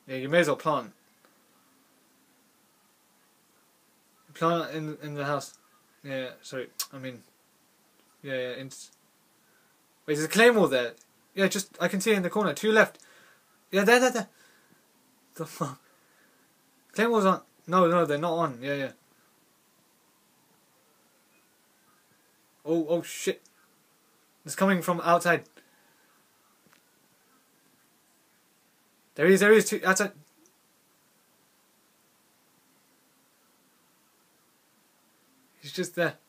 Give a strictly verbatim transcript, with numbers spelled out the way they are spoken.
Yeah, you may as well plant. Plant in in the house. Yeah, sorry. I mean, yeah, yeah. In, wait, there's a claymore there. Yeah, just I can see it in the corner. Two left. Yeah, there, there, there. The fuck. Claymores aren't. No, no, they're not on. Yeah, yeah. Oh, oh shit. It's coming from outside. There he is, there he is, two, outside. He's just there.